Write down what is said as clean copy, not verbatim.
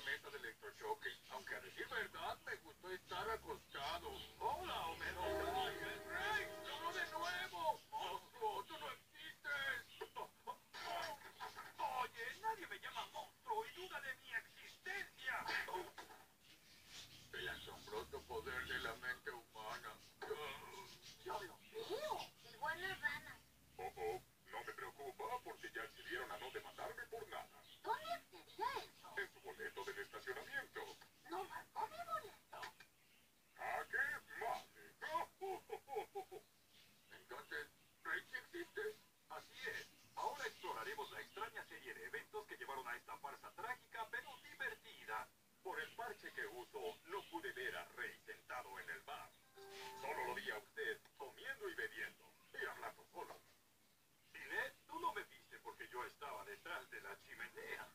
mesa de electrochoque, aunque a decir verdad me gustó estar acostado. ¡Hola, Homero! ¡Ay, el rey! ¡No de nuevo! ¡Monstruo, tú no existes! Oye, nadie me llama monstruo y duda de mi existencia. El asombroso poder de la mente humana. Yo lo veo. Igual las ranas. No me preocupa porque ya accedieron a no demandarme por nada. ¿Dónde accedí a eso? En su boleto del estacionamiento. No marcó mi boleto. ¿A qué madre? Entonces, ¿Rey sí existe? Así es. Ahora exploraremos la extraña serie de eventos que llevaron a esta farsa trágica pero divertida. Por el parche que uso, no pude ver a Rey sentado en el bar. Solo lo vi a usted comiendo y bebiendo. Y hablando solo. Dile, tú no me viste porque yo estaba detrás de la chimenea.